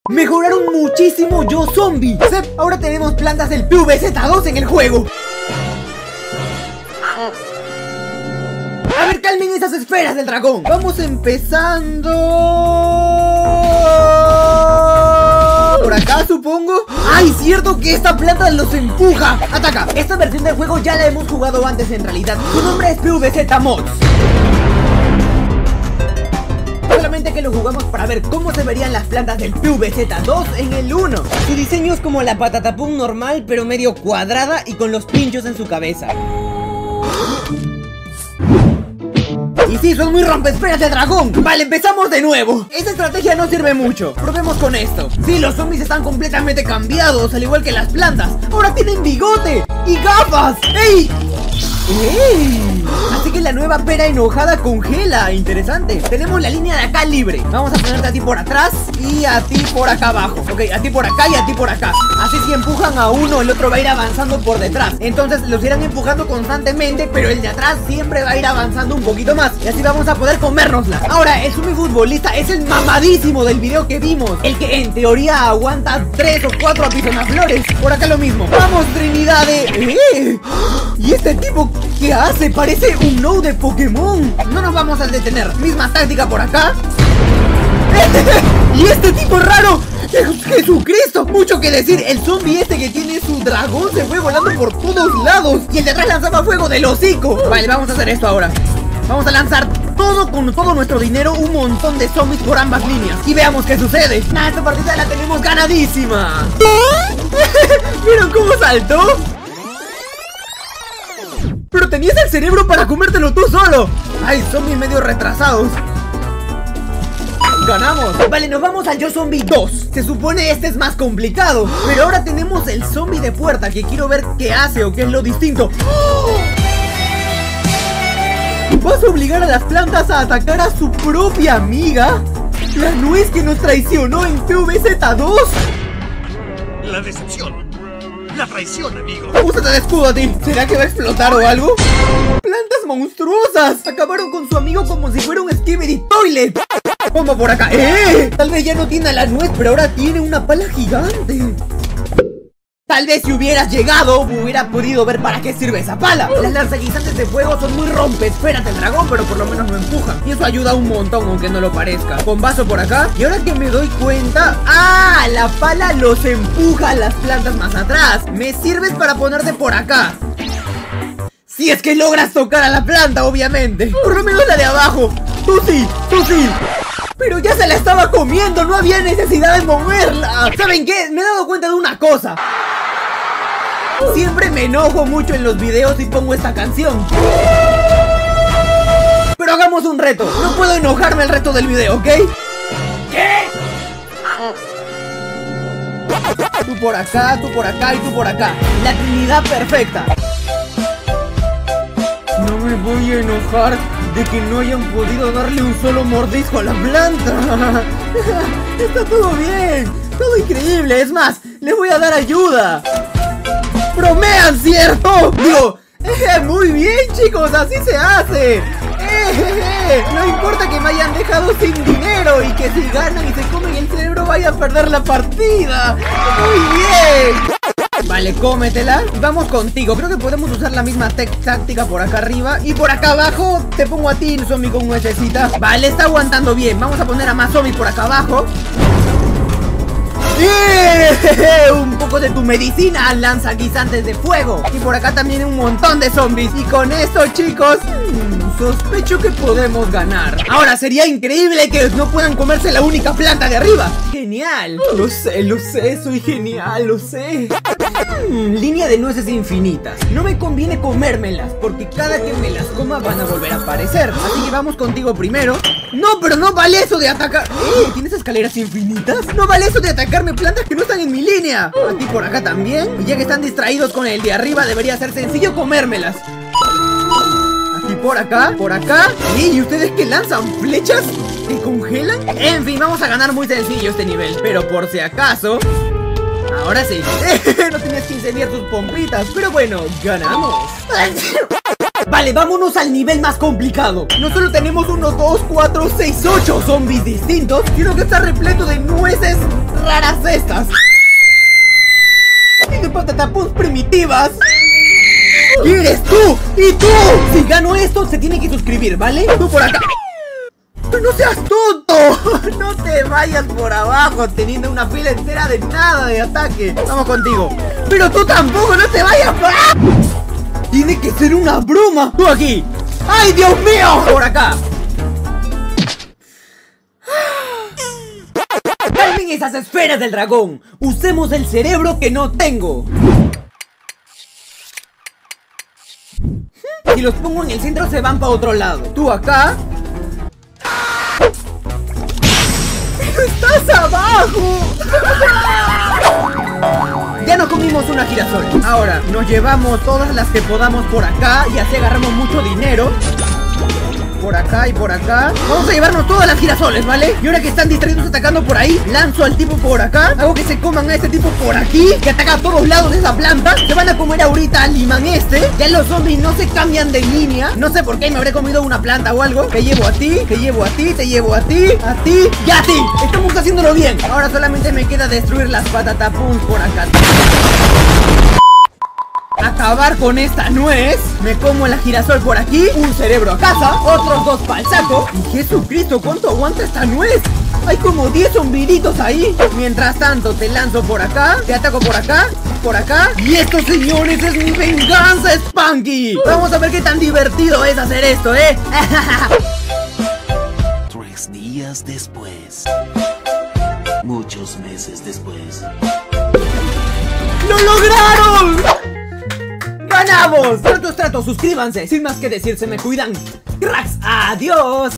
Mejoraron muchísimo Yo Zombie. Sep, ahora tenemos plantas del PvZ2 en el juego. A ver, calmen esas esferas del dragón. Vamos empezando por acá, supongo. ¡Ay, cierto que esta planta los empuja! ¡Ataca! Esta versión del juego ya la hemos jugado antes en realidad. Su nombre es PvZ Mods. Solamente que lo jugamos para ver cómo se verían las plantas del PvZ2 en el 1. Su diseño es como la patatapum normal, pero medio cuadrada y con los pinchos en su cabeza. Y sí, son muy rompesferas de dragón. Vale, empezamos de nuevo. Esta estrategia no sirve mucho. Probemos con esto. Sí, los zombies están completamente cambiados, al igual que las plantas. Ahora tienen bigote y gafas. ¡Ey! ¡Ey! Así que la nueva pera enojada congela. Interesante. Tenemos la línea de acá libre. Vamos a ponerte a ti por atrás y a ti por acá abajo. Ok, a ti por acá y a ti por acá. Así si empujan a uno, el otro va a ir avanzando por detrás. Entonces los irán empujando constantemente, pero el de atrás siempre va a ir avanzando un poquito más. Y así vamos a poder comérnosla. Ahora, el zombie futbolista es el mamadísimo del video que vimos. El que en teoría aguanta 3 o 4 apisonaflores. Por acá lo mismo. Vamos, Trinidad de... ¿Y este tipo qué hace? Parece un no de Pokémon. No nos vamos a detener. Misma táctica por acá. ¿Y este tipo raro? ¡Jesucristo! Mucho que decir. El zombie este que tiene su dragón se fue volando por todos lados. Y el de atrás lanzaba fuego del hocico. Vale, vamos a hacer esto ahora. Vamos a lanzar todo con todo nuestro dinero, un montón de zombies por ambas líneas. Y veamos qué sucede. Nah, esta partida la tenemos ganadísima. ¿Vieron cómo saltó? Pero tenías el cerebro para comértelo tú solo. Ay, zombies medio retrasados. ¡Ganamos! Vale, nos vamos al Yo Zombie 2. Se supone este es más complicado, pero ahora tenemos el zombie de puerta, que quiero ver qué hace o qué es lo distinto. ¡Oh! ¿Vas a obligar a las plantas a atacar a su propia amiga? ¿La nuez que nos traicionó en PvZ2? La decepción. La traición, amigo. Úsate de escudo a ti. ¿Será que va a explotar o algo? ¡Plantas monstruosas! Acabaron con su amigo como si fuera un Skibidi Toilet. Vamos por acá. Tal vez ya no tiene a la nuez, pero ahora tiene una pala gigante. Tal vez si hubieras llegado, hubiera podido ver para qué sirve esa pala. Las lanzaguisantes de fuego son muy rompesferas del dragón, pero por lo menos no empujan. Y eso ayuda un montón, aunque no lo parezca. Con vaso por acá. Y ahora que me doy cuenta... ¡Ah! La pala los empuja a las plantas más atrás. Me sirves para ponerte por acá. Si es que logras tocar a la planta, obviamente. Por lo menos la de abajo. Tú sí, tú sí. Pero ya se la estaba comiendo, no había necesidad de moverla. ¿Saben qué? Me he dado cuenta de una cosa. Siempre me enojo mucho en los videos y pongo esta canción. Pero hagamos un reto. No puedo enojarme el resto del video, ¿ok? ¿Qué? Tú por acá y tú por acá. La trinidad perfecta. No me voy a enojar de que no hayan podido darle un solo mordisco a la planta. Está todo bien, todo increíble. Es más, les voy a dar ayuda. ¡Bromean, cierto! Digo, muy bien, chicos, así se hace. No importa que me hayan dejado sin dinero y que si ganan y se comen el cerebro vaya a perder la partida. Muy bien. Vale, cómetela. Vamos contigo. Creo que podemos usar la misma táctica por acá arriba. Y por acá abajo te pongo a ti, zombie con nuececita. Vale, está aguantando bien. Vamos a poner a más zombies por acá abajo. Un poco de tu medicina, lanza guisantes de fuego. Y por acá también un montón de zombies. Y con esto, chicos, sospecho que podemos ganar. Ahora, sería increíble que no puedan comerse la única planta de arriba. Genial. Lo sé, soy genial, lo sé. Línea de nueces infinitas. No me conviene comérmelas, porque cada que me las coma van a volver a aparecer. Así que vamos contigo primero. No, pero no vale eso de atacar. ¿Tienes escaleras infinitas? No vale eso de atacarme plantas que no están en mi línea. A ti por acá también. Y ya que están distraídos con el de arriba, debería ser sencillo comérmelas. Aquí por acá. ¿Y ustedes que lanzan flechas? ¿Que congelan? En fin, vamos a ganar muy sencillo este nivel. Pero por si acaso... Ahora sí. No tenías que incendiar tus pompitas. Pero bueno, ganamos. Vale, vámonos al nivel más complicado. No solo tenemos 1, 2, 4, 6, 8 zombies distintos, sino que está repleto de nueces Y tú, si gano esto, se tiene que suscribir, ¿vale? Tú por acá. ¡No seas tonto! No te vayas por abajo teniendo una fila entera de nada de ataque. Vamos contigo. Pero tú tampoco, no te vayas por abajo. Tiene que ser una broma. Tú aquí. ¡Ay, Dios mío! Por acá. Calmen esas esferas del dragón. Usemos el cerebro que no tengo. Si los pongo en el centro se van para otro lado. Tú acá. ¡Pero estás abajo! Ya nos comimos una girasol. Ahora nos llevamos todas las que podamos por acá y así agarramos mucho dinero. Por acá y por acá. Vamos a llevarnos todas las girasoles, ¿vale? Y ahora que están distraídos atacando por ahí, lanzo al tipo por acá. Hago que se coman a este tipo por aquí, que ataca a todos lados de esa planta. Se van a comer ahorita al imán este. Ya los zombies no se cambian de línea. No sé por qué me habré comido una planta o algo. Te llevo a ti, te llevo a ti, te llevo a ti, a ti y a ti. Estamos haciéndolo bien. Ahora solamente me queda destruir las patatapuns por acá. Acabar con esta nuez. Me como la girasol por aquí. Un cerebro a casa. Otros dos para el saco. Y Jesucristo, ¿cuánto aguanta esta nuez? Hay como 10 zombiditos ahí. Mientras tanto te lanzo por acá. Te ataco por acá. Por acá. Y esto, señores, es mi venganza, Spunky. Vamos a ver qué tan divertido es hacer esto, ¿eh? 3 días después. Muchos meses después. ¡Lo lograron! ¡Ganamos! Trato, suscríbanse. Sin más que decir, se me cuidan. ¡Cracks! ¡Adiós!